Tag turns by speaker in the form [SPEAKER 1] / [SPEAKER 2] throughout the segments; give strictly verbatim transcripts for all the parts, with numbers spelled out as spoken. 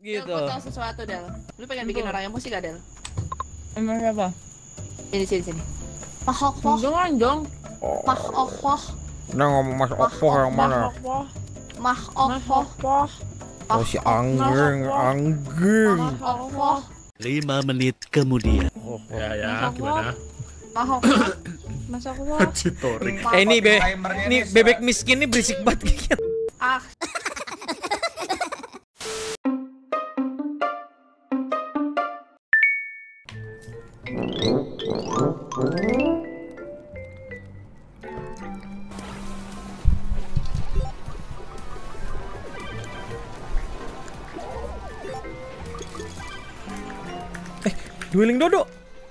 [SPEAKER 1] gitu.
[SPEAKER 2] Del, gue tau sesuatu Del. Lu pengen bikin orang emosi gak Del?
[SPEAKER 1] Emang siapa?
[SPEAKER 2] Ini sini sini. Mahokpoh.
[SPEAKER 1] Jangan dong.
[SPEAKER 2] Mahokpoh.
[SPEAKER 3] Nah ngomong Mas Opoh yang mana?
[SPEAKER 2] Mahokpoh.
[SPEAKER 3] Oh si Anggeng, Anggeng.
[SPEAKER 2] Mahokpoh.
[SPEAKER 4] Lima menit kemudian.
[SPEAKER 5] Ya ya, gimana?
[SPEAKER 2] Mahokpoh.
[SPEAKER 1] Masa aku
[SPEAKER 5] Citorik.
[SPEAKER 1] Eh ini be,
[SPEAKER 6] Timernya
[SPEAKER 1] ini
[SPEAKER 6] nih,
[SPEAKER 1] bebek miskin ini berisik banget gitu.
[SPEAKER 2] Ah.
[SPEAKER 1] Eh, dueling dodo.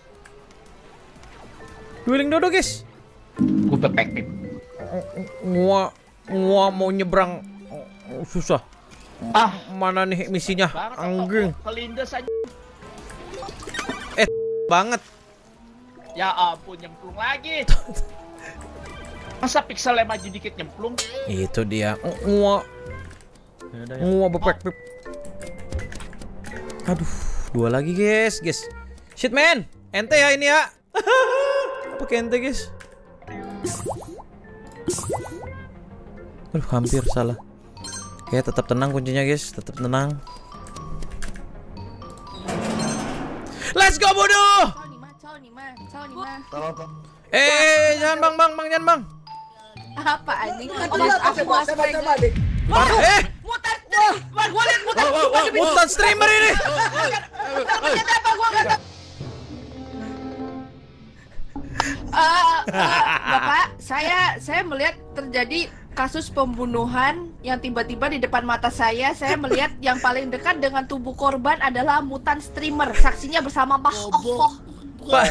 [SPEAKER 1] Dueling dodo, guys.
[SPEAKER 6] Gue detektif.
[SPEAKER 1] Gua gua mau nyebrang susah.
[SPEAKER 6] Ah,
[SPEAKER 1] Mana nih misinya? Anggeng.
[SPEAKER 6] kelindes aja.
[SPEAKER 1] Eh, banget.
[SPEAKER 6] Ya ampun, nyemplung lagi. Masa pixelnya maju dikit nyemplung?
[SPEAKER 1] Itu dia. Gua gua bepek. Aduh, dua lagi, guys, guys. Shit, man. Ente ya ini ya. Apa ente, guys? Aduh, hampir salah. Oke, tetap tenang kuncinya, guys. Tetap tenang. Let's go, bodoh.
[SPEAKER 2] Cao nih mah, cao nih mah, cao nih mah.
[SPEAKER 1] Eh, jangan bang, bang, bang, jangan bang.
[SPEAKER 2] Apa anjing? Oh, mas aku mas pengen.
[SPEAKER 1] Eh,
[SPEAKER 2] Mutan, wah, gua liat mutan.
[SPEAKER 1] mutan streamer ini.
[SPEAKER 2] Ternyata apa gua nggak tahu. Eh, eh, Bapak, saya saya melihat terjadi kasus pembunuhan yang tiba-tiba di depan mata saya. Saya melihat yang paling dekat dengan tubuh korban adalah mutan streamer. Saksinya bersama Mbah Opoh.
[SPEAKER 1] Pak,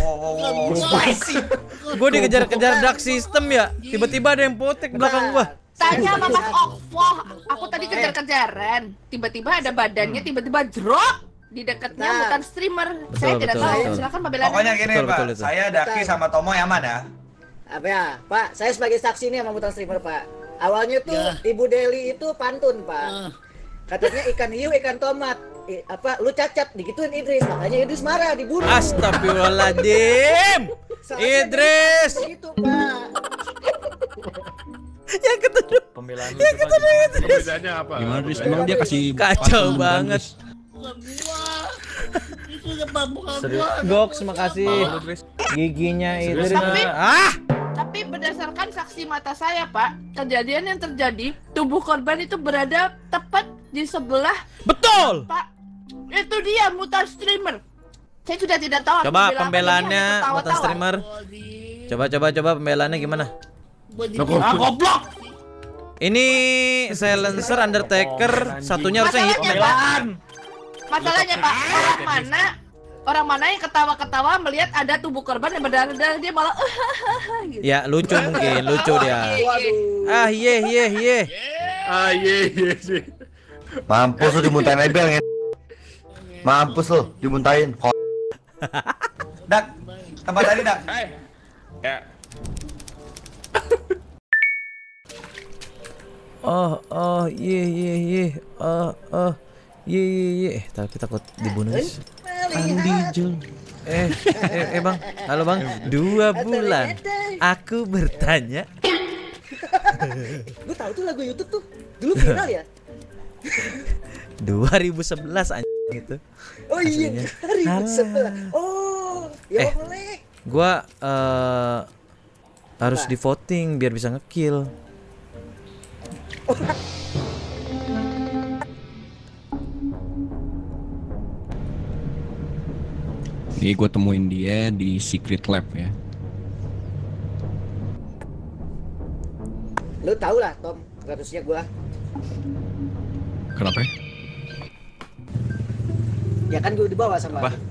[SPEAKER 1] gue dikejar-kejar dark system ya. Tiba-tiba ada yang potek belakang gua.
[SPEAKER 2] Tanya sama Mbah Opoh. Aku tadi kejar-kejaran. Tiba-tiba ada badannya, tiba-tiba drop di dekatnya
[SPEAKER 7] Nah.
[SPEAKER 2] mutan streamer.
[SPEAKER 1] Betul,
[SPEAKER 2] Saya tidak
[SPEAKER 1] betul,
[SPEAKER 2] tahu.
[SPEAKER 1] betul.
[SPEAKER 2] Silakan Mbak Bella.
[SPEAKER 8] Pokoknya gini
[SPEAKER 1] Betul,
[SPEAKER 8] Pak,
[SPEAKER 1] betul itu.
[SPEAKER 8] saya Daki sama Tomo yang mana?
[SPEAKER 7] Apa ya, Pak? Saya sebagai saksi nih sama mutan streamer, Pak. Awalnya tuh Ibu Deli itu pantun, Pak. Katanya ikan hiu, ikan tomat. I, apa lu cacat digituin Idris, makanya Idris marah, dibunuh.
[SPEAKER 1] Astagfirullahaladzim. Idris.
[SPEAKER 7] Itu, Pak.
[SPEAKER 1] Yang ketujuh.
[SPEAKER 5] Pembelaan
[SPEAKER 1] Yang ketujuh Idris.
[SPEAKER 5] Perbedaannya apa?
[SPEAKER 4] Gimana Riz? Emang dia kasih
[SPEAKER 1] Kacau
[SPEAKER 4] patung
[SPEAKER 1] banget.
[SPEAKER 5] Serius.
[SPEAKER 1] Goks, makasih. Giginya Idris.
[SPEAKER 2] Tapi-
[SPEAKER 1] Ah,
[SPEAKER 2] Tapi berdasarkan saksi mata saya, Pak, kejadian yang terjadi, tubuh korban itu berada tepat di sebelah
[SPEAKER 1] betul.
[SPEAKER 2] Pak. Itu dia mutan streamer. Saya sudah tidak tahu.
[SPEAKER 1] Coba
[SPEAKER 2] harus membela apa,
[SPEAKER 1] pembelaannya
[SPEAKER 2] jadi hanya
[SPEAKER 1] mutan
[SPEAKER 2] ketawa-tawa.
[SPEAKER 1] streamer. Coba coba coba pembelaannya gimana?
[SPEAKER 6] Ah, goblok.
[SPEAKER 1] Ini silencer Undertaker, satunya harusnya hit.
[SPEAKER 2] Masalahnya, Pak, masalahnya Pak, orang mana orang mana yang ketawa-ketawa melihat ada tubuh korban yang berdarah-darah, dia malah gitu.
[SPEAKER 1] Ya lucu mungkin, lucu dia. Ah ye ye ye.
[SPEAKER 5] Ah iya iya sih.
[SPEAKER 9] Mampus lu dimuntahin Ebel nge. Mampus lu dimuntahin.
[SPEAKER 8] Dak, tempat tadi Dak.
[SPEAKER 5] Hai. Ya.
[SPEAKER 1] Oh oh ye ye ye. Oh oh ye ye ye. Eh, tapi takut dibunuh. guys.
[SPEAKER 4] Andi Jul.
[SPEAKER 1] Eh, eh, eh bang, halo bang. Dua bulan aku bertanya.
[SPEAKER 7] Gue tahu tuh lagu YouTube tuh. Dulu viral ya.
[SPEAKER 1] dua ribu sebelas anjing itu.
[SPEAKER 7] Oh iya,
[SPEAKER 1] Aslinya.
[SPEAKER 7] dari
[SPEAKER 1] Alah.
[SPEAKER 7] sebelah. Oh, ya
[SPEAKER 1] Eh.
[SPEAKER 7] boleh.
[SPEAKER 1] Gua eh, harus di voting biar bisa ngekill.
[SPEAKER 4] Nih gue temuin dia di Secret Lab ya.
[SPEAKER 7] Lu tau lah, Tom, statusnya gua.
[SPEAKER 4] Kenapa?
[SPEAKER 7] Ya kan gue dibawa sama.
[SPEAKER 5] Apa?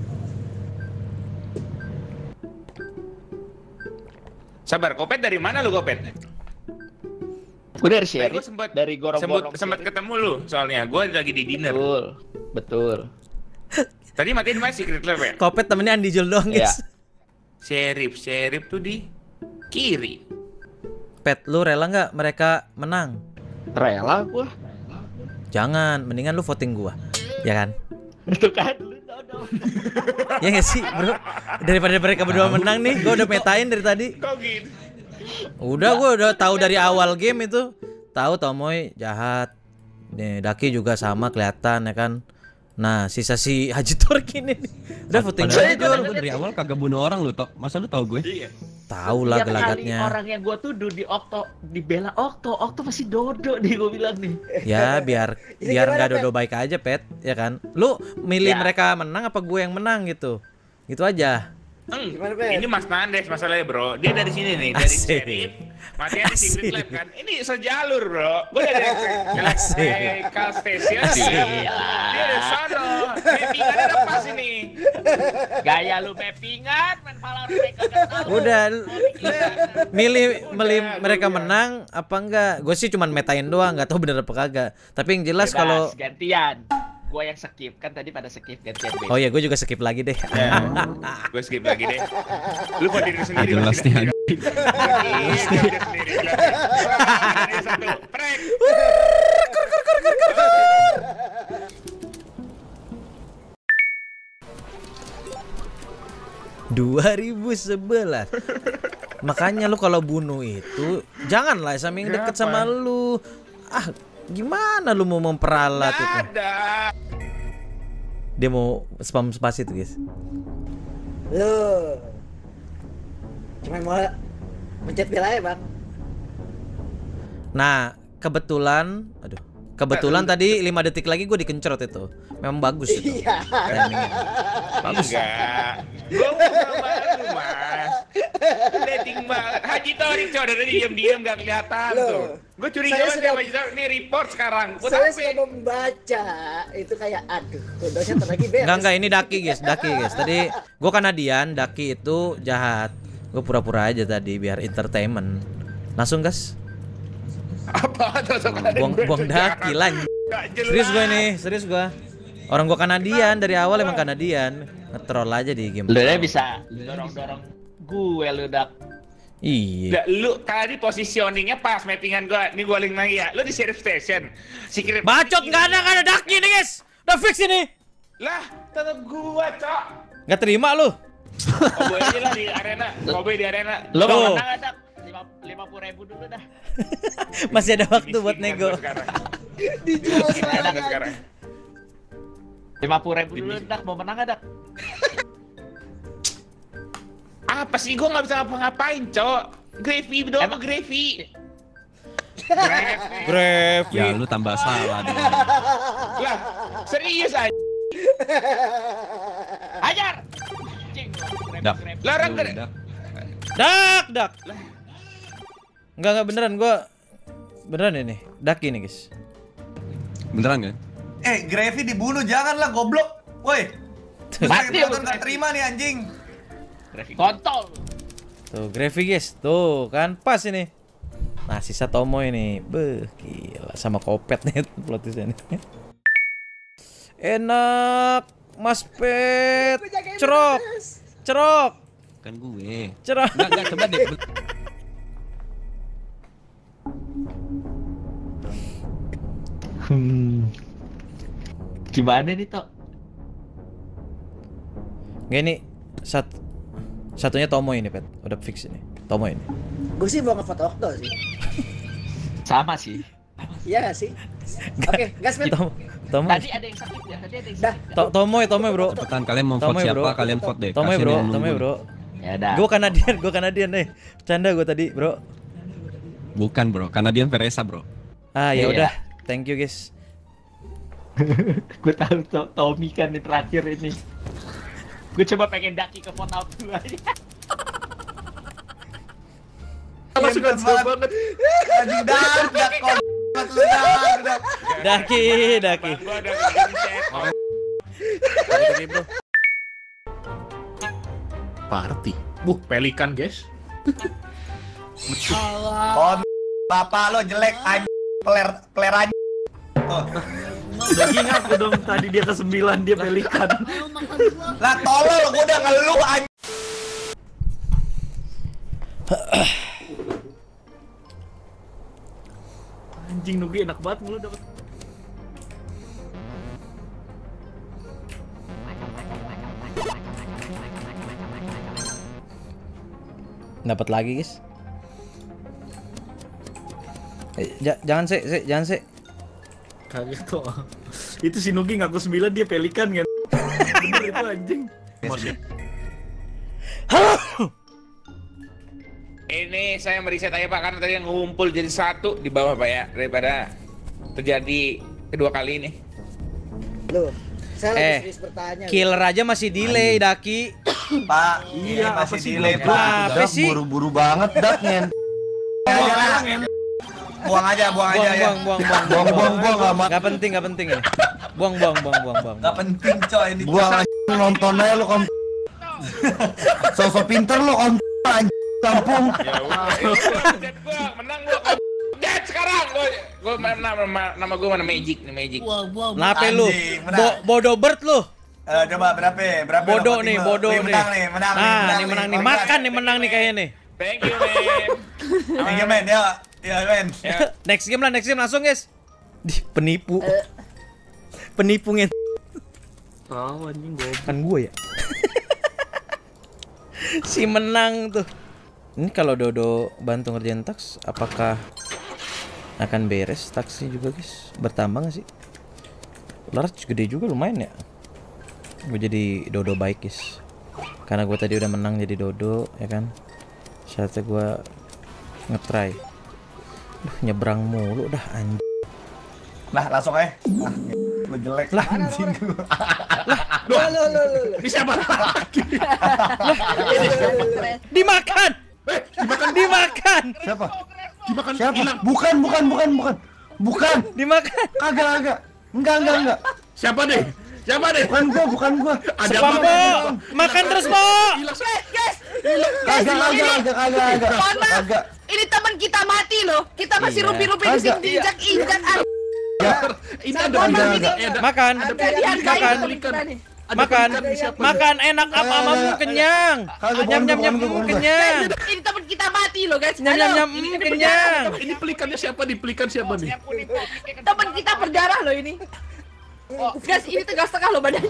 [SPEAKER 5] Sabar, Kopet dari mana lu, Kopet?
[SPEAKER 6] Gue dari
[SPEAKER 5] Tadi
[SPEAKER 6] share.
[SPEAKER 5] gua sempet
[SPEAKER 6] Dari gorong-gorong.
[SPEAKER 5] sempat ketemu lu soalnya. Gua lagi di dinner.
[SPEAKER 6] Betul. Betul.
[SPEAKER 5] Tadi matiin mana Secret Lab ya?
[SPEAKER 1] Kopet temennya Andi Jul doang
[SPEAKER 6] Iya.
[SPEAKER 1] guys.
[SPEAKER 5] Sheriff, Sheriff tuh di kiri.
[SPEAKER 1] Pet, lu rela nggak mereka menang?
[SPEAKER 6] Rela gua.
[SPEAKER 1] Jangan, mendingan lu voting gua. Ya kan?
[SPEAKER 6] Itu kan lu dodol.
[SPEAKER 1] Ya nggak sih bro? Daripada mereka berdua menang nih, gue udah metain dari tadi.
[SPEAKER 5] Kok gitu?
[SPEAKER 1] Udah, gue udah tahu dari awal game itu. Tahu Tomoy jahat. Nih, Daki juga sama kelihatan ya kan. Nah, sisa si Haji Torki ini nih. Udah voting aja Jor.
[SPEAKER 4] Gue dari awal kagak bunuh orang lu, Tok. Masa lu tahu gue?
[SPEAKER 5] Iya.
[SPEAKER 1] Tahu lah
[SPEAKER 6] Tiap kali
[SPEAKER 1] gelagatnya.
[SPEAKER 6] orang yang gua tuduh di Okto, dibela Okto, Okto masih dodo nih gua bilang nih.
[SPEAKER 1] Ya biar
[SPEAKER 7] Ini
[SPEAKER 1] biar
[SPEAKER 7] gimana,
[SPEAKER 1] nggak
[SPEAKER 7] Pet?
[SPEAKER 1] dodo baik aja Pet, ya kan? Lu milih
[SPEAKER 6] Ya.
[SPEAKER 1] mereka menang apa gue yang menang gitu? Gitu aja.
[SPEAKER 5] Hmm,
[SPEAKER 7] Gimana, Pet?
[SPEAKER 5] ini Mas Nandes masalahnya bro. Dia dari sini nih, dari
[SPEAKER 1] Asik.
[SPEAKER 5] Sheriff. Matinya di Secret
[SPEAKER 1] Asik.
[SPEAKER 5] Lab kan. Ini sejalur bro. Gue dari
[SPEAKER 1] Asik.
[SPEAKER 5] Electrical Station.
[SPEAKER 1] Asik.
[SPEAKER 5] Dia dari sana. Mappingannya udah pas ini.
[SPEAKER 6] Gaya lu mappingan, main pala mereka nggak tahu.
[SPEAKER 1] Udah milih
[SPEAKER 5] Udah,
[SPEAKER 1] milih
[SPEAKER 5] gua
[SPEAKER 1] mereka
[SPEAKER 5] bilang.
[SPEAKER 1] menang apa enggak? Gue sih cuman metain doang, nggak tahu bener apa kagak. Tapi yang jelas
[SPEAKER 6] Bebas,
[SPEAKER 1] kalau
[SPEAKER 6] gantian. Gua yang skip kan tadi pada skip gantian gue.
[SPEAKER 1] oh ya gue juga skip lagi deh.
[SPEAKER 5] Ya. Gue skip lagi deh. Lu kok diri sendiri.
[SPEAKER 4] Jelas
[SPEAKER 5] lu
[SPEAKER 4] nih,
[SPEAKER 5] tidak-
[SPEAKER 4] anjing.
[SPEAKER 5] Iya, diri sendiri. Dari satu. Prek.
[SPEAKER 1] dua ribu sebelas. Makanya lu kalau bunuh itu janganlah sama yang deket sama lu. Ah, gimana lu mau memperalat
[SPEAKER 5] Nggak
[SPEAKER 1] itu?
[SPEAKER 5] ada.
[SPEAKER 1] Dia mau spam spasi tuh, guys.
[SPEAKER 7] Lu cuman mau mencet bel aja, Bang.
[SPEAKER 1] Nah, kebetulan aduh, kebetulan tadi lima detik lagi gue dikencerot itu. Memang bagus itu.
[SPEAKER 7] Iya.
[SPEAKER 1] Timingnya. Bagus.
[SPEAKER 5] Enggak. Gue mau baru mas. Dating banget. Haji Torik coba dari diam-diam gak kelihatan
[SPEAKER 7] Loh,
[SPEAKER 5] tuh. Gue curiga
[SPEAKER 7] saya
[SPEAKER 5] banget
[SPEAKER 7] sudah-
[SPEAKER 5] sama Haji Torik. Ini report sekarang. Buat
[SPEAKER 7] Saya
[SPEAKER 5] apa?
[SPEAKER 7] sudah membaca itu kayak aduh, kondosnya ntar lagi beres.
[SPEAKER 1] Enggak enggak ini Daki, guys. Daki, guys. Tadi gue Kanadian, Daki itu jahat. Gue pura-pura aja tadi biar entertainment. Langsung, guys.
[SPEAKER 5] Apa? Terus
[SPEAKER 1] Buang buang Daki lah. Serius gue ini, serius gue. Orang gue Kanadian dari awal emang Kanadian. Nge-troll aja di game.
[SPEAKER 6] Lu udah bisa dorong-dorong gue lu udah.
[SPEAKER 1] Iya.
[SPEAKER 5] Nah, lu tadi positioningnya pas mappingan gua. Ini gua link lagi ya. Lu di Sheriff Station. Secret
[SPEAKER 1] Bacot nggak ada nggak ada Daki nih, guys. Udah fix ini.
[SPEAKER 5] Lah, tetep gua, Cok.
[SPEAKER 1] Nggak terima lu.
[SPEAKER 5] Kobe aja lah di arena. Kobe di arena.
[SPEAKER 6] Lu
[SPEAKER 1] Tuh.
[SPEAKER 6] mau menang ada lima puluh ribu dulu dah.
[SPEAKER 1] Masih ada waktu buat
[SPEAKER 5] Miskin kan
[SPEAKER 1] nego.
[SPEAKER 5] gua sekarang.
[SPEAKER 7] Dijual
[SPEAKER 5] Miskin kan
[SPEAKER 7] sekarang.
[SPEAKER 5] gua sekarang.
[SPEAKER 6] lima puluh ribu dulu dah, mau menang ada.
[SPEAKER 5] Apa sih gua nggak bisa ngapa-ngapain, Cok. Gravy doang,
[SPEAKER 6] Emang-
[SPEAKER 5] gravy.
[SPEAKER 1] Gravy.
[SPEAKER 4] Ya lu tambah salah dong.
[SPEAKER 5] Lah, serius aja.
[SPEAKER 6] Hajar. Cing.
[SPEAKER 4] Dak.
[SPEAKER 5] Larang
[SPEAKER 4] Lu,
[SPEAKER 5] gede.
[SPEAKER 4] Dak.
[SPEAKER 1] Dak, dak. Enggak enggak beneran gua beneran ini. Daki nih, guys.
[SPEAKER 4] Beneran kan?
[SPEAKER 8] Eh, Gravy dibunuh, janganlah goblok. Woi.
[SPEAKER 6] Mati lu,
[SPEAKER 8] Penonton nggak
[SPEAKER 6] Gravy.
[SPEAKER 8] terima nih anjing.
[SPEAKER 6] Kontol.
[SPEAKER 1] Tuh, Gravy, guys. Tuh, kan pas ini. Nah, sisa Tomo ini. Beuh, gila sama Kopet nih plot twist-nya nih. Enak, Mas Pet. Cerok. Cerok.
[SPEAKER 4] Kan gue.
[SPEAKER 1] Cerok.
[SPEAKER 4] Enggak, enggak, coba deh.
[SPEAKER 6] Hmm. Gimana nih, Tok?
[SPEAKER 1] Nggak ini sat satunya Tomo ini, Pet. Udah fix ini. Tomo ini.
[SPEAKER 7] Gue sih mau ngefoto Okto sih.
[SPEAKER 6] Sama sih.
[SPEAKER 7] Iya gak sih? Oke, gas men.
[SPEAKER 1] Tomo. Tomo.
[SPEAKER 6] Tadi ada yang sakit ya, tadi ada yang
[SPEAKER 7] Dah.
[SPEAKER 6] sakit.
[SPEAKER 1] To- Tomo ya, Tomo ya, Bro.
[SPEAKER 4] Cepetan kalian mau
[SPEAKER 1] Tomo
[SPEAKER 4] vote
[SPEAKER 1] ya,
[SPEAKER 4] siapa?
[SPEAKER 1] bro.
[SPEAKER 4] Kalian vote deh.
[SPEAKER 1] Tomo ya,
[SPEAKER 4] Kasian
[SPEAKER 1] Bro.
[SPEAKER 4] yang
[SPEAKER 1] Tomo ya,
[SPEAKER 4] nungguin.
[SPEAKER 1] Bro.
[SPEAKER 6] Ya udah.
[SPEAKER 1] Gue Kanadian, gue Kanadian nih. Canda gue tadi, Bro.
[SPEAKER 4] Bukan, Bro. Kanadian Veresa, Bro.
[SPEAKER 1] Ah, ya
[SPEAKER 6] Iya.
[SPEAKER 1] udah. Thank you, guys.
[SPEAKER 6] Gue tahu to Tommy kan di terakhir ini. Gue coba pengen Daki ke vote out dulu aja.
[SPEAKER 8] Masuk banget. Anjing dah, dah kok. Masuk dah, dah.
[SPEAKER 1] Daki, Daki.
[SPEAKER 5] Bang, gua udah nge-chat.
[SPEAKER 10] Party. Buh, pelikan, guys.
[SPEAKER 8] Kon bapak lo jelek anjing. Peler peler anjing. Tuh.
[SPEAKER 11] Daging aku dong, tadi dia ke sembilan, dia pelikan.
[SPEAKER 8] Lah tolol gua udah ngeluh anjing.
[SPEAKER 11] Anjing Nugi enak banget mulu dapet.
[SPEAKER 1] Dapat lagi, guys. Eh, j- jangan sih, sih, jangan sih.
[SPEAKER 11] Kaget tuh. Itu si Nugi ngaku sembilan dia pelikan kan. Bener itu anjing. Masih.
[SPEAKER 5] Ini saya meriset aja Pak, karena tadi yang ngumpul jadi satu di bawah Pak ya, daripada terjadi kedua kali ini.
[SPEAKER 7] Loh, saya lagi
[SPEAKER 1] Eh,
[SPEAKER 7] serius bertanya.
[SPEAKER 1] Killer aja masih delay, Daki.
[SPEAKER 8] Pak, ini
[SPEAKER 11] Iya,
[SPEAKER 8] masih
[SPEAKER 11] apa sih,
[SPEAKER 8] delay
[SPEAKER 11] Bro?
[SPEAKER 8] Pak.
[SPEAKER 1] Apa
[SPEAKER 9] Dak,
[SPEAKER 1] sih?
[SPEAKER 9] buru-buru banget dak ngen.
[SPEAKER 8] Buang aja, buang aja
[SPEAKER 1] Buang,
[SPEAKER 8] ya.
[SPEAKER 1] buang, buang, buang,
[SPEAKER 9] Buang buang buang amat.
[SPEAKER 1] Gak penting, gak penting ini. Buang, buang, buang, buang, buang.
[SPEAKER 8] Gak penting coy ini.
[SPEAKER 9] Buang aja nonton aja lu kom. Sosok pinter lu kom anjing kampung.
[SPEAKER 5] Ya udah, ini gua, dead gua, menang gua. Dead sekarang gua. Gua nama nama, nama gua mana Magic nih, Magic.
[SPEAKER 1] Kenapa lu?
[SPEAKER 8] Anjing, menang.
[SPEAKER 1] Bo- bodoh bird lu.
[SPEAKER 8] Eh, coba berapa? Berapa?
[SPEAKER 1] Bodoh
[SPEAKER 8] nomor
[SPEAKER 1] nih,
[SPEAKER 8] tiga?
[SPEAKER 1] bodoh
[SPEAKER 8] Nih,
[SPEAKER 1] nih.
[SPEAKER 8] Menang nih, menang nih.
[SPEAKER 1] Nah, nih menang nih.
[SPEAKER 8] Paling
[SPEAKER 1] Makan
[SPEAKER 8] kan.
[SPEAKER 1] nih menang nih kayaknya nih.
[SPEAKER 5] Thank you, man.
[SPEAKER 8] Thank you, men. Ya, ya, men.
[SPEAKER 5] Ya.
[SPEAKER 1] Next game lah, next game langsung, guys. Di penipu. Penipu ngen.
[SPEAKER 11] Tahu anjing gue.
[SPEAKER 1] Kan gue ya. Si menang tuh. Ini kalau Dodo bantu ngerjain tax, apakah akan beres taxnya juga, guys? Bertambah gak sih? Large gede juga lumayan ya. Gue jadi Dodo baik, guys. Karena gue tadi udah menang jadi Dodo, ya kan? Saatnya gue ngetry. Duh, nyebrang mulu dah anjing.
[SPEAKER 8] Nah, langsung aja. Nah, lu jelek
[SPEAKER 1] Lah,
[SPEAKER 8] anjing lu.
[SPEAKER 7] Loh, loh, loh, loh.
[SPEAKER 11] Ini siapa lagi?
[SPEAKER 1] Dimakan.
[SPEAKER 11] Dimakan,
[SPEAKER 1] Dimakan.
[SPEAKER 9] Siapa?
[SPEAKER 11] dimakan
[SPEAKER 9] Siapa?
[SPEAKER 11] hilang.
[SPEAKER 9] Bukan, bukan, bukan, bukan. Bukan.
[SPEAKER 1] Dimakan.
[SPEAKER 9] Kagak, kagak. Enggak, enggak, enggak.
[SPEAKER 11] Siapa deh? Siapa deh?
[SPEAKER 9] Bukan gua, bukan gua.
[SPEAKER 11] Ada
[SPEAKER 1] Spam,
[SPEAKER 11] apa?
[SPEAKER 1] Po. Makan terus, Po.
[SPEAKER 11] Hilang.
[SPEAKER 2] Guys,
[SPEAKER 9] Kagak, kagak, kagak, kagak, kagak.
[SPEAKER 2] mohon maaf.
[SPEAKER 9] Kagak.
[SPEAKER 2] Ini teman kita mati loh. Kita masih
[SPEAKER 1] Iya.
[SPEAKER 2] rumpi-rumpi di sini
[SPEAKER 9] Kagak.
[SPEAKER 2] diinjak-injak.
[SPEAKER 11] Ini
[SPEAKER 2] Saya
[SPEAKER 11] ada
[SPEAKER 2] mohon maaf,
[SPEAKER 11] pelikan.
[SPEAKER 2] ini-
[SPEAKER 11] Eh, ada-
[SPEAKER 1] Makan.
[SPEAKER 11] ada
[SPEAKER 2] Ada dihargai
[SPEAKER 1] Makan.
[SPEAKER 2] teman kita nih.
[SPEAKER 11] ada
[SPEAKER 1] Makan.
[SPEAKER 11] pelikan, siapa?
[SPEAKER 1] Makan enak apa amamu kenyang.
[SPEAKER 9] Kagak,
[SPEAKER 1] Nyam nyam nyam
[SPEAKER 9] bukan, bukan, bukan.
[SPEAKER 1] kenyang.
[SPEAKER 2] Ini teman kita mati loh guys.
[SPEAKER 1] Nyam nyam
[SPEAKER 2] Halo.
[SPEAKER 1] nyam
[SPEAKER 2] Ini- ini
[SPEAKER 1] kenyang.
[SPEAKER 11] Ini pelikannya siapa nih? Pelikan siapa nih?
[SPEAKER 2] Teman kita berdarah loh ini. Oh, guys, ini tegas tengah loh badan.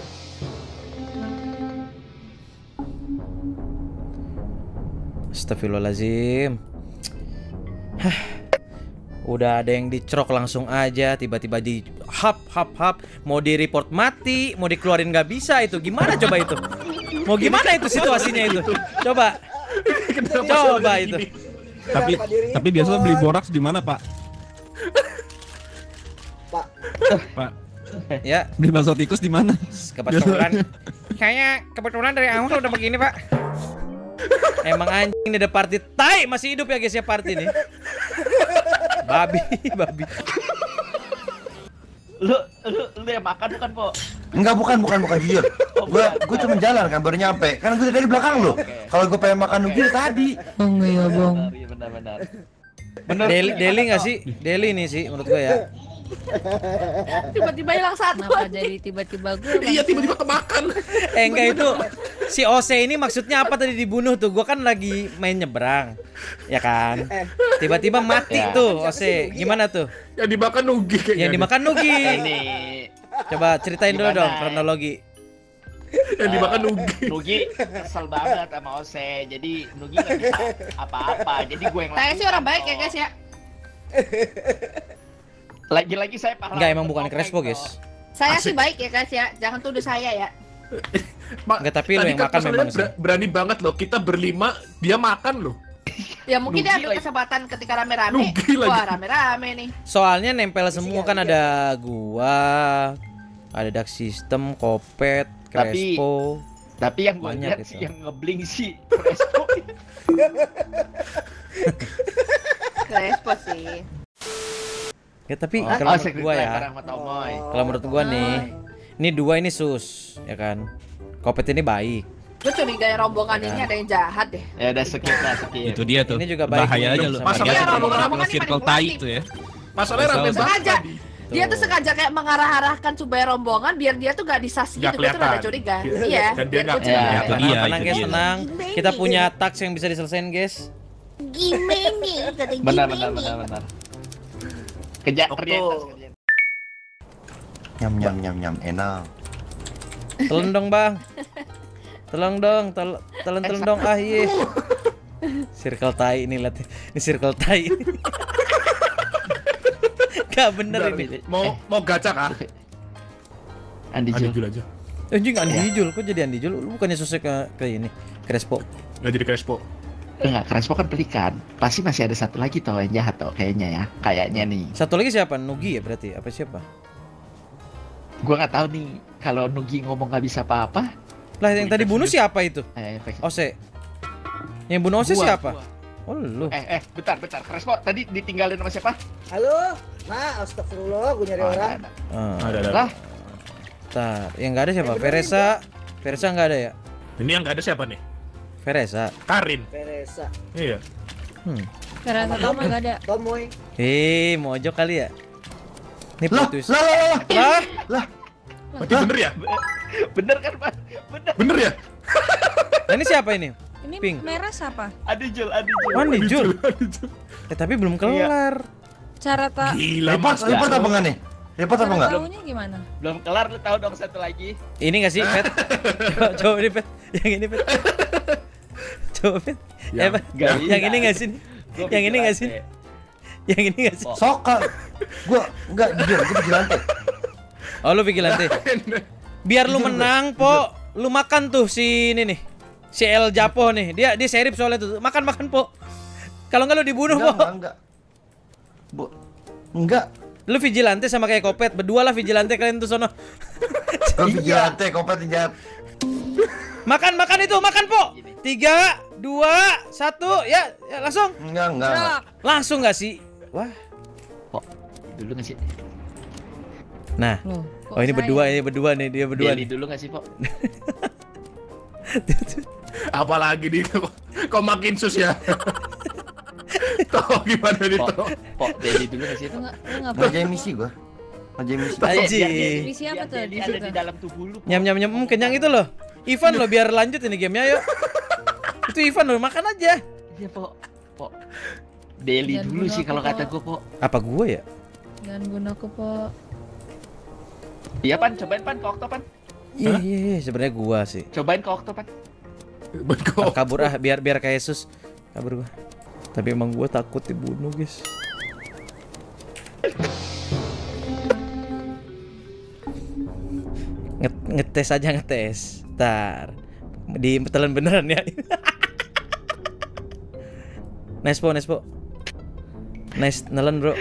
[SPEAKER 1] Astagfirullahaladzim. Hah. Udah ada yang dicrok langsung aja, tiba-tiba di hap hap hap, mau di report mati, mau dikeluarin nggak bisa itu. Gimana coba itu? Mau gimana itu situasinya itu? Coba. Coba itu.
[SPEAKER 4] Tapi
[SPEAKER 7] Kenapa di
[SPEAKER 4] tapi biasa
[SPEAKER 7] report?
[SPEAKER 4] beli boraks di mana, Pak?
[SPEAKER 7] Pak.
[SPEAKER 4] Pak,
[SPEAKER 1] Ya,
[SPEAKER 4] beli bakso tikus di mana?
[SPEAKER 1] kebetulan. Kayaknya kebetulan dari awal udah begini, Pak. Emang anjing nih ada party tai masih hidup ya guys ya party nih. Babi, babi.
[SPEAKER 6] Lu lu lu yang makan bukan, Po?
[SPEAKER 9] Enggak, bukan, bukan, bukan jujur. Gua gua cuma jalan kan baru nyampe. Kan gua dari belakang lo. Kalau gua pengen makan nugi tadi.
[SPEAKER 1] Oh iya, Bang.
[SPEAKER 6] Iya benar-benar.
[SPEAKER 1] Deli, Deli nggak sih? Deli nih sih menurut gue ya.
[SPEAKER 2] Tiba-tiba hilang satu.
[SPEAKER 12] Kenapa jadi tiba-tiba gue?
[SPEAKER 11] Iya, tiba-tiba kemakan.
[SPEAKER 1] Eh enggak itu si Ose ini maksudnya apa tadi dibunuh tuh? Gua kan lagi main nyebrang. Ya kan? Tiba-tiba mati
[SPEAKER 6] Ya.
[SPEAKER 1] tuh Ose. Gimana tuh?
[SPEAKER 11] Yang dimakan Nugi kayaknya.
[SPEAKER 1] Yang dimakan Nugi.
[SPEAKER 6] Ini
[SPEAKER 1] Coba ceritain dulu
[SPEAKER 6] Gimana?
[SPEAKER 1] dong kronologi.
[SPEAKER 11] Yang dimakan Nugi.
[SPEAKER 6] Nugi kesel banget sama Ose. Jadi Nugi nggak bisa apa-apa. Jadi gue yang
[SPEAKER 2] Saya sih orang baik ya guys ya.
[SPEAKER 6] Lagi-lagi saya pahlawan.
[SPEAKER 1] Enggak emang bukan
[SPEAKER 6] bertopeng,
[SPEAKER 1] Crespo
[SPEAKER 6] Po.
[SPEAKER 1] guys.
[SPEAKER 2] Saya
[SPEAKER 11] Asik.
[SPEAKER 2] sih baik ya guys ya. Jangan tuduh saya ya.
[SPEAKER 11] Ma-
[SPEAKER 1] Enggak, tapi lu
[SPEAKER 11] tadi
[SPEAKER 1] yang
[SPEAKER 11] kan
[SPEAKER 1] makan
[SPEAKER 11] masalahnya
[SPEAKER 1] memang sih.
[SPEAKER 11] ber- berani banget loh. Kita berlima, dia makan loh.
[SPEAKER 2] Ya mungkin dia
[SPEAKER 6] Nugi
[SPEAKER 2] ambil
[SPEAKER 6] lagi.
[SPEAKER 2] kesempatan ketika rame-rame.
[SPEAKER 11] Nugi lagi.
[SPEAKER 2] Wah rame-rame nih.
[SPEAKER 1] Soalnya nempel semua kan ada gua, ada Dark System, Kopet,
[SPEAKER 6] Tapi-
[SPEAKER 1] Crespo.
[SPEAKER 6] Tapi yang gue
[SPEAKER 1] Banyak
[SPEAKER 6] lihat
[SPEAKER 1] itu.
[SPEAKER 6] sih yang ngebling sih Crespo.
[SPEAKER 2] Crespo sih.
[SPEAKER 1] Ya tapi
[SPEAKER 6] Oh,
[SPEAKER 1] kalau
[SPEAKER 6] oh,
[SPEAKER 1] menurut
[SPEAKER 6] Secret
[SPEAKER 1] gua
[SPEAKER 6] Life
[SPEAKER 1] ya,
[SPEAKER 6] bareng sama Tomoy.
[SPEAKER 1] kalau menurut gua nih, ini dua ini sus, ya kan. Kopet ini baik.
[SPEAKER 2] Gue curiga ya rombongan
[SPEAKER 1] Ya.
[SPEAKER 2] ini ada yang jahat deh.
[SPEAKER 6] Ya udah skip lah, skip.
[SPEAKER 4] Itu dia tuh.
[SPEAKER 1] Ini juga baik.
[SPEAKER 4] Bahaya aja lu.
[SPEAKER 1] Sama
[SPEAKER 11] Masalahnya
[SPEAKER 1] dia.
[SPEAKER 11] kalau
[SPEAKER 2] rombongan
[SPEAKER 11] orang
[SPEAKER 2] ini
[SPEAKER 4] circle
[SPEAKER 2] paling
[SPEAKER 4] tai
[SPEAKER 2] kreatif.
[SPEAKER 4] itu ya.
[SPEAKER 11] Masalahnya rame
[SPEAKER 4] Masalah-
[SPEAKER 11] banget
[SPEAKER 2] Sengaja.
[SPEAKER 11] tadi.
[SPEAKER 2] Dia tuh sengaja kayak mengarah-arahkan supaya rombongan biar dia tuh gak disas
[SPEAKER 11] Nggak
[SPEAKER 2] gitu. Gue tuh rada
[SPEAKER 11] kelihatan.
[SPEAKER 2] curiga.
[SPEAKER 11] Iya.
[SPEAKER 2] Iya.
[SPEAKER 11] Dan dia
[SPEAKER 2] biar
[SPEAKER 11] nggak
[SPEAKER 2] gua curiga.
[SPEAKER 6] kelihatan.
[SPEAKER 4] Itu
[SPEAKER 1] Tenang,
[SPEAKER 4] dia,
[SPEAKER 1] tenang
[SPEAKER 4] itu
[SPEAKER 1] guys,
[SPEAKER 4] dia.
[SPEAKER 1] tenang. Kita punya tax yang bisa diselesain guys.
[SPEAKER 2] Gimana? Kata
[SPEAKER 6] Benar
[SPEAKER 2] gimana?
[SPEAKER 6] benar benar benar. Kerja
[SPEAKER 11] Waktu-
[SPEAKER 6] kerja atas, kerja.
[SPEAKER 9] Nyam nyam nyam nyam enak.
[SPEAKER 1] Tolong dong bang. Tolong dong, tol tolong tolong dong ah iya. Circle tai ini lihat. Ini circle tai. Gak bener
[SPEAKER 10] Bentar,
[SPEAKER 1] ini.
[SPEAKER 10] Mau mau gacha kah?
[SPEAKER 6] Andi
[SPEAKER 10] Andi
[SPEAKER 6] Jul.
[SPEAKER 10] Jul aja.
[SPEAKER 1] Anjing Andi Jul, kok jadi Andi Jul? Lu bukannya sosok ke, ke ini, Crespo.
[SPEAKER 10] Nggak jadi Crespo.
[SPEAKER 6] Enggak, Crespo kan pelikan. Pasti masih ada satu lagi toh yang jahat toh kayaknya ya. Kayaknya nih.
[SPEAKER 1] Satu lagi siapa? Nugi ya berarti? Apa siapa?
[SPEAKER 6] Gua nggak tahu nih kalau Nugi ngomong nggak bisa apa-apa.
[SPEAKER 1] Lah yang tadi bunuh siapa itu?
[SPEAKER 6] Eh, efek-
[SPEAKER 1] Ose. Yang bunuh Ose
[SPEAKER 6] Gua,
[SPEAKER 1] siapa?
[SPEAKER 6] gua.
[SPEAKER 1] Oh lu.
[SPEAKER 6] Eh, eh, bentar, bentar. Crespo tadi ditinggalin sama siapa?
[SPEAKER 7] Halo? Ma, astagfirullah, gue nyari
[SPEAKER 6] Oh,
[SPEAKER 7] orang.
[SPEAKER 6] ada, ada.
[SPEAKER 1] Ah.
[SPEAKER 10] Ada ada.
[SPEAKER 6] Lah,
[SPEAKER 1] Bentar, yang nggak ada siapa?
[SPEAKER 7] Eh, bener
[SPEAKER 1] Veresa. Veresa nggak ada ya?
[SPEAKER 10] Ini yang nggak ada siapa nih?
[SPEAKER 1] Veresa.
[SPEAKER 10] Karin.
[SPEAKER 7] Teresa.
[SPEAKER 10] Iya.
[SPEAKER 1] Hmm.
[SPEAKER 12] Karena Tomo nggak ada.
[SPEAKER 7] Tomoy.
[SPEAKER 1] Eh, mojok kali ya? Ini
[SPEAKER 9] Lah,
[SPEAKER 1] putus.
[SPEAKER 9] lah, lah, lah.
[SPEAKER 1] Lah,
[SPEAKER 9] Lah,
[SPEAKER 10] Berarti bener ya?
[SPEAKER 6] bener kan, Pak? Bener.
[SPEAKER 10] Bener ya?
[SPEAKER 1] nah, ini siapa ini?
[SPEAKER 12] Ini
[SPEAKER 1] Pink.
[SPEAKER 12] merah siapa?
[SPEAKER 6] Adi Jul, Adi Jul.
[SPEAKER 1] Mandi Jul.
[SPEAKER 10] Andi Jul.
[SPEAKER 1] Eh tapi belum kelar.
[SPEAKER 12] Cara tak
[SPEAKER 10] Gila
[SPEAKER 9] repot,
[SPEAKER 10] mas.
[SPEAKER 9] repot apa enggak nih? Repot apa
[SPEAKER 12] cara
[SPEAKER 9] enggak?
[SPEAKER 12] tahunya gimana?
[SPEAKER 6] Belum kelar, lu tahu dong satu lagi.
[SPEAKER 1] Ini nggak sih, Pet? Coba, coba ini, Pet. Yang ini, Pet. Coba, Pet. Eh,
[SPEAKER 10] Yang-
[SPEAKER 1] Pet.
[SPEAKER 6] nggak
[SPEAKER 1] Yang
[SPEAKER 6] bisa.
[SPEAKER 1] ini nggak sih?
[SPEAKER 6] Gua
[SPEAKER 1] Yang ini nggak sih?
[SPEAKER 6] vigilante.
[SPEAKER 1] Yang ini nggak sih?
[SPEAKER 9] Soka. Gua enggak jujur, gua vigilante.
[SPEAKER 1] Oh, lu vigilante. Biar lu menang, Po. Lu makan tuh si ini nih. Si El Japo nih. Dia dia serip soalnya tuh. Makan-makan, Po. Kalau nggak lu dibunuh,
[SPEAKER 9] Enggak,
[SPEAKER 1] Po.
[SPEAKER 9] enggak, enggak. Bu, enggak.
[SPEAKER 1] Lu vigilante sama kayak Kopet. Berdua lah vigilante kalian tuh sono.
[SPEAKER 9] Gua vigilante, kompet jahat.
[SPEAKER 1] Makan, makan itu, makan, Po. Tiga, dua, satu, ya, ya langsung.
[SPEAKER 9] Enggak, enggak. enggak.
[SPEAKER 1] Langsung nggak sih? Wah.
[SPEAKER 6] Kok dulu nggak sih?
[SPEAKER 1] Nah.
[SPEAKER 12] Loh, kok
[SPEAKER 1] Oh ini
[SPEAKER 12] saya?
[SPEAKER 1] berdua, ini berdua nih, dia berdua
[SPEAKER 6] Deli
[SPEAKER 1] nih.
[SPEAKER 6] dulu nggak sih, Pok?
[SPEAKER 10] Apalagi nih kok, kok makin sus ya? Tahu gimana nih
[SPEAKER 6] Pok,
[SPEAKER 10] toh?
[SPEAKER 6] Pok, Deli dulu nggak sih?
[SPEAKER 12] Lu nggak lu nggak
[SPEAKER 9] Ngerjain misi gua. Ngerjain misi.
[SPEAKER 1] Anjing.
[SPEAKER 12] Misi apa tuh?
[SPEAKER 6] Deli ada di dalam tubuh lu. Pok.
[SPEAKER 1] Nyam nyam nyam, hmm, kenyang itu loh. Ivan loh biar lanjut ini gamenya yuk. Itu Ivan loh, makan aja.
[SPEAKER 6] Iya, Pok. Pok. Deli
[SPEAKER 12] Jangan
[SPEAKER 6] dulu
[SPEAKER 12] bunuh
[SPEAKER 6] sih
[SPEAKER 12] aku,
[SPEAKER 6] kalau kata
[SPEAKER 12] Pok.
[SPEAKER 6] gua, Pok.
[SPEAKER 1] Apa gua ya?
[SPEAKER 12] Jangan bunuh aku, Po.
[SPEAKER 6] Iya, Pan, cobain Pan ke Okto, Pan.
[SPEAKER 1] Iya iya iya, sebenarnya gua sih.
[SPEAKER 6] Cobain ke Okto, Pan.
[SPEAKER 1] Ah, kabur ah, biar biar kayak Yesus. Kabur gua. Tapi emang gua takut dibunuh, guys. Nget ngetes aja ngetes. Ntar ditelan beneran ya. Nice po, nice po. Nice nelen bro.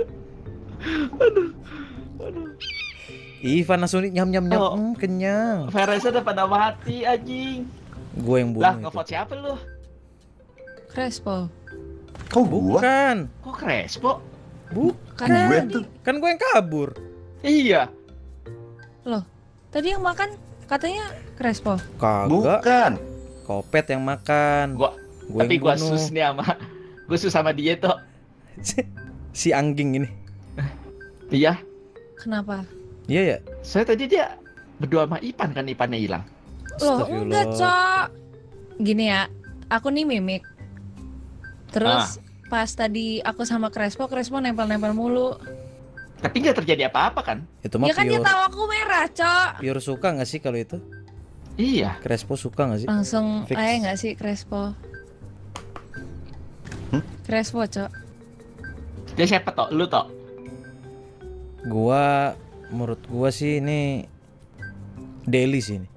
[SPEAKER 1] Ivan langsung nyam nyam nyam,
[SPEAKER 6] Oh.
[SPEAKER 1] hmm, kenyang.
[SPEAKER 6] Veresa udah pada mati, anjing.
[SPEAKER 1] Gue yang bunuh
[SPEAKER 6] Lah,
[SPEAKER 1] itu.
[SPEAKER 6] ngevote siapa lu?
[SPEAKER 12] Crespo.
[SPEAKER 9] Kau gua?
[SPEAKER 1] Bukan,
[SPEAKER 6] Kok Crespo?
[SPEAKER 1] bukan.
[SPEAKER 9] Gue
[SPEAKER 12] Kan
[SPEAKER 9] tuh.
[SPEAKER 1] Kan gue yang kabur.
[SPEAKER 6] Iya.
[SPEAKER 12] Loh, tadi yang makan katanya Crespo.
[SPEAKER 1] Kagak.
[SPEAKER 9] Bukan.
[SPEAKER 1] Kopet yang makan.
[SPEAKER 6] Gua
[SPEAKER 1] Gue
[SPEAKER 6] tapi
[SPEAKER 1] yang
[SPEAKER 6] gua
[SPEAKER 1] bunuh.
[SPEAKER 6] sus nih sama gua sus sama dia tuh.
[SPEAKER 1] Si anjing ini.
[SPEAKER 6] Iya.
[SPEAKER 12] Kenapa?
[SPEAKER 1] Iya ya.
[SPEAKER 6] Saya tadi dia berdua sama Ipan kan, Ipannya hilang.
[SPEAKER 12] Loh,
[SPEAKER 1] Astagfirullah.
[SPEAKER 12] enggak, Cok. Gini ya, aku nih mimik. Terus pas tadi aku sama Crespo, Crespo nempel-nempel mulu.
[SPEAKER 6] Tapi nggak terjadi apa-apa kan?
[SPEAKER 1] Itu mah
[SPEAKER 12] Ya kan dia
[SPEAKER 1] pure,
[SPEAKER 12] tahu aku merah, Cok.
[SPEAKER 1] pure suka nggak sih kalau itu?
[SPEAKER 6] Iya.
[SPEAKER 1] Crespo suka nggak sih?
[SPEAKER 12] Langsung
[SPEAKER 1] Fix.
[SPEAKER 12] aja nggak sih Crespo? Crespo, Cok.
[SPEAKER 6] Dia siapa toh? Lu toh?
[SPEAKER 1] Gua, menurut gua sih ini Deli sih ini.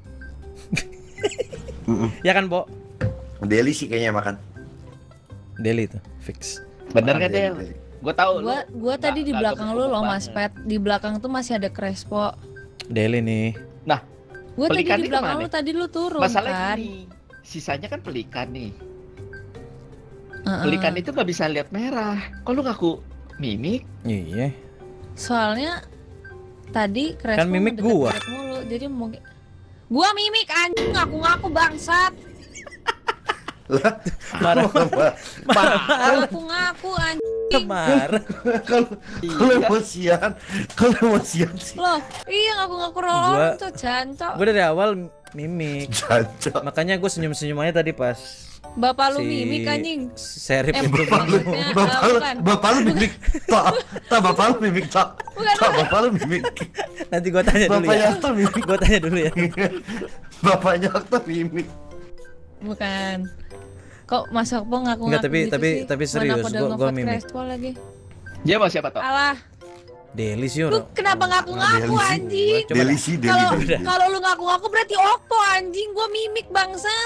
[SPEAKER 1] Ya kan, Bo?
[SPEAKER 9] Deli sih kayaknya makan.
[SPEAKER 1] Deli itu fix.
[SPEAKER 6] Bener kan
[SPEAKER 9] Deli,
[SPEAKER 6] dia?
[SPEAKER 9] Deli.
[SPEAKER 6] Gua tahu.
[SPEAKER 12] Gua gua tadi di
[SPEAKER 6] nggak
[SPEAKER 12] belakang lu loh,
[SPEAKER 6] gemuk-gemuk
[SPEAKER 12] Mas
[SPEAKER 6] banget.
[SPEAKER 12] Pet. Di belakang tuh masih ada Crespo.
[SPEAKER 1] Deli nih.
[SPEAKER 6] Nah,
[SPEAKER 12] Gua tadi
[SPEAKER 6] Pelikan
[SPEAKER 12] di
[SPEAKER 6] ini
[SPEAKER 12] belakang
[SPEAKER 6] kemana?
[SPEAKER 12] lu, tadi lu turun
[SPEAKER 6] masalah
[SPEAKER 12] kan.
[SPEAKER 6] gini. Sisanya kan pelikan nih.
[SPEAKER 12] Heeh.
[SPEAKER 6] Pelikan itu nggak bisa lihat merah. Kok lu ngaku mimik?
[SPEAKER 1] Iya.
[SPEAKER 12] Soalnya tadi Crespo
[SPEAKER 1] Kan mimik gua.
[SPEAKER 12] mendekat-dekat mulu, jadi mungkin gua mimik anjing, ngaku-ngaku bangsat.
[SPEAKER 9] Lah,
[SPEAKER 1] Marah.
[SPEAKER 9] marah.
[SPEAKER 12] Ngaku-ngaku anjing.
[SPEAKER 1] Marah.
[SPEAKER 9] Kalau kalau emosian, kalau emosian sih.
[SPEAKER 12] Loh, iya ngaku-ngaku
[SPEAKER 1] Gua-
[SPEAKER 12] rolong tuh jancok.
[SPEAKER 1] Gue dari awal mimik.
[SPEAKER 9] Jancok.
[SPEAKER 1] Makanya gue senyum-senyum aja tadi pas
[SPEAKER 12] Bapak lu
[SPEAKER 1] si
[SPEAKER 12] mimik anjing.
[SPEAKER 1] Serip
[SPEAKER 12] Eh,
[SPEAKER 1] itu
[SPEAKER 12] bukan.
[SPEAKER 1] ngomong.
[SPEAKER 12] Maksudnya,
[SPEAKER 9] Bapak
[SPEAKER 12] eh,
[SPEAKER 9] lu,
[SPEAKER 12] bukan.
[SPEAKER 9] bapak lu mimik. Tak, tak bapak lu mimik tak.
[SPEAKER 12] Bukan,
[SPEAKER 9] Tak bapak lu mimik.
[SPEAKER 1] Nanti gue tanya dulu
[SPEAKER 9] Bapaknya
[SPEAKER 1] ya.
[SPEAKER 9] Okta mimik.
[SPEAKER 1] Gue tanya dulu ya.
[SPEAKER 9] Bapaknya Okta mimik.
[SPEAKER 12] Bukan. Kok Mas Okpo ngaku-ngaku
[SPEAKER 1] Enggak, tapi
[SPEAKER 12] gitu
[SPEAKER 1] tapi
[SPEAKER 12] sih?
[SPEAKER 1] tapi
[SPEAKER 12] Mana
[SPEAKER 1] serius,
[SPEAKER 12] aku udah
[SPEAKER 1] gua gua
[SPEAKER 12] nge-vote
[SPEAKER 1] mimik.
[SPEAKER 12] Crespo lagi.
[SPEAKER 5] Dia mau siapa toh?
[SPEAKER 12] Alah,
[SPEAKER 1] Deli sih
[SPEAKER 12] lu
[SPEAKER 1] orang.
[SPEAKER 12] kenapa ngaku-ngaku
[SPEAKER 9] Deli sih.
[SPEAKER 12] anjing?
[SPEAKER 1] Coba
[SPEAKER 9] Deli
[SPEAKER 1] dah.
[SPEAKER 9] sih, Deli.
[SPEAKER 12] Kalau
[SPEAKER 9] Deli.
[SPEAKER 12] kalau lu ngaku-ngaku berarti Okpo anjing, gua mimik bangsat.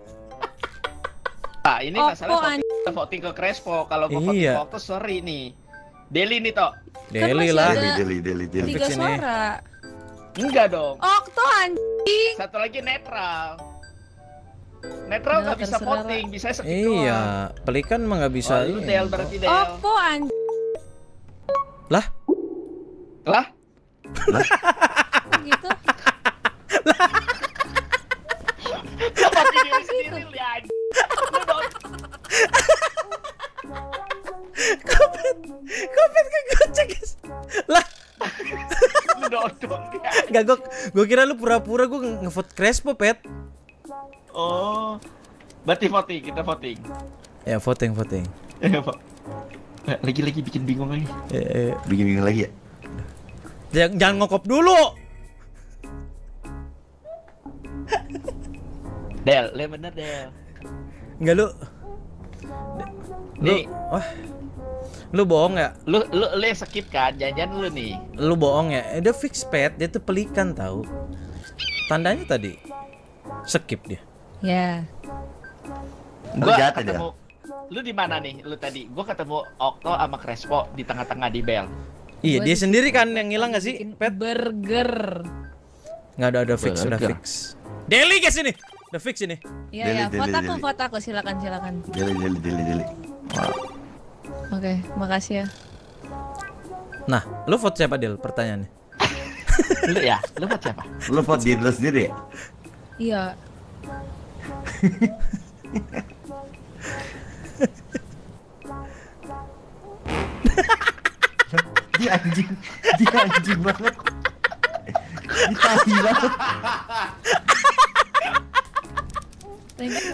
[SPEAKER 5] Nah, ini
[SPEAKER 12] Oppo,
[SPEAKER 5] masalah voting, kita voting ke Crespo. Kalau gua voting
[SPEAKER 1] Iya.
[SPEAKER 5] ke Okto, sorry nih. Deli nih toh.
[SPEAKER 12] Kan
[SPEAKER 1] Deli
[SPEAKER 12] masih
[SPEAKER 1] lah.
[SPEAKER 12] ada
[SPEAKER 9] Deli, Deli, Deli.
[SPEAKER 12] tiga
[SPEAKER 1] Fix ini.
[SPEAKER 12] suara.
[SPEAKER 5] Enggak dong.
[SPEAKER 12] Okto anjing.
[SPEAKER 5] Satu lagi netral. Netral
[SPEAKER 12] Udah,
[SPEAKER 5] nggak bisa
[SPEAKER 12] terserah,
[SPEAKER 5] voting, bisa skip doang.
[SPEAKER 1] Iya, pelikan mah nggak bisa.
[SPEAKER 5] Oh, lu
[SPEAKER 1] ini.
[SPEAKER 5] Del berarti Del.
[SPEAKER 12] Okpo anjing.
[SPEAKER 1] Lah,
[SPEAKER 5] Lah,
[SPEAKER 12] Gitu.
[SPEAKER 5] lu voting diri sendiri li anjing. Lu dong.
[SPEAKER 1] Kopet, kopet kegocek guys. Lah,
[SPEAKER 5] Lu dodong ya.
[SPEAKER 1] nggak gua, gua kira lu pura-pura gua ngevote Crespo pet.
[SPEAKER 5] Oh. Berarti voting, kita voting.
[SPEAKER 1] Ya voting voting.
[SPEAKER 5] Ya, Pak. Lagi-lagi bikin bingung lagi.
[SPEAKER 1] Eh, eh.
[SPEAKER 9] Bikin-bikin lagi ya?
[SPEAKER 1] Jangan, jangan ngokop dulu.
[SPEAKER 5] Del, le bener Del.
[SPEAKER 1] Enggak lu. Lu,
[SPEAKER 5] Nih,
[SPEAKER 1] wah. Lu bohong ya?
[SPEAKER 5] lu lu lu yang skip kan? Jangan-jangan lu nih.
[SPEAKER 1] Lu bohong ya? Eh, dia fix pet, dia tuh pelikan tahu. Tandanya tadi skip dia.
[SPEAKER 12] Ya.
[SPEAKER 5] Gua
[SPEAKER 9] jahat ya,
[SPEAKER 5] ketemu. Lu di mana nih? Lu tadi. Gua ketemu Okto sama Crespo di tengah-tengah di Bel.
[SPEAKER 1] Iya,
[SPEAKER 12] Gua
[SPEAKER 1] dia
[SPEAKER 12] di-
[SPEAKER 1] sendiri kan yang hilang gak sih?
[SPEAKER 12] Bikin
[SPEAKER 1] Pet?
[SPEAKER 12] burger.
[SPEAKER 1] Nggak ada, ada fix, udah
[SPEAKER 5] Burger.
[SPEAKER 1] fix. Deli guys ini. Udah fix ini.
[SPEAKER 12] Iya
[SPEAKER 9] Deli,
[SPEAKER 12] ya,
[SPEAKER 9] deli,
[SPEAKER 12] vote aku,
[SPEAKER 9] deli.
[SPEAKER 12] vote aku, silakan silakan.
[SPEAKER 9] Deli, Deli, Deli, Deli.
[SPEAKER 12] Oke, makasih ya.
[SPEAKER 1] Nah, lu vote siapa Del? Pertanyaannya.
[SPEAKER 5] Lu ya? Lu buat siapa?
[SPEAKER 9] Lu vote diri lu sendiri ya?
[SPEAKER 12] Iya.
[SPEAKER 9] Dia anjing, dia anjing banget. Dia tai banget.
[SPEAKER 12] Thank you.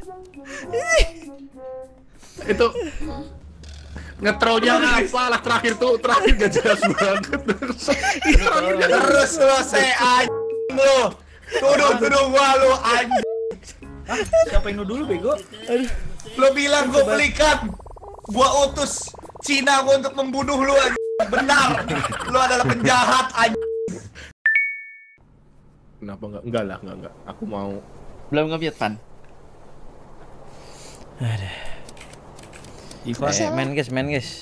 [SPEAKER 10] Itu ngetrolnya apa lah terakhir tuh terakhir gak jelas banget.
[SPEAKER 8] Terus lo saya anjing lo. Tuduh-tuduh gua lo anjing.
[SPEAKER 11] Siapa yang nuduh dulu bego?
[SPEAKER 8] Lo bilang gua belikan. Gua utus Cina gua untuk membunuh lu anjing. Benar. Lo adalah penjahat anjing.
[SPEAKER 10] Kenapa enggak? Enggak lah, enggak enggak. Aku mau
[SPEAKER 5] Belum nge-mute, Pan.
[SPEAKER 11] Ivan.
[SPEAKER 1] Eh, main guys, main guys.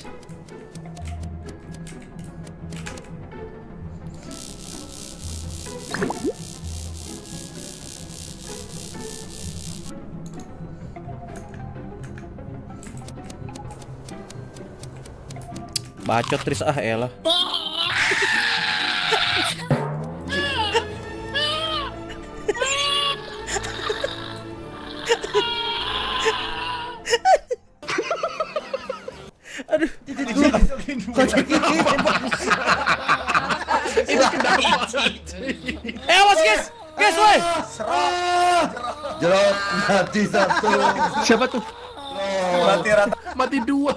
[SPEAKER 1] Bacot Tris ah elah. Aduh. Eh awas guys. Guys woi.
[SPEAKER 9] Jerot mati satu.
[SPEAKER 5] Siapa tuh?
[SPEAKER 8] Mati rata.
[SPEAKER 10] mati dua.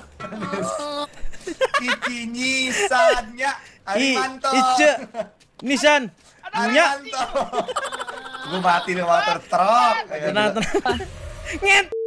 [SPEAKER 8] Kiki nyisannya
[SPEAKER 1] I,
[SPEAKER 8] Arimanto.
[SPEAKER 1] Ice, Nisan, Nya.
[SPEAKER 8] Arimanto. Gua mati dengan motor truk.
[SPEAKER 1] Tenang, tenang. Nget.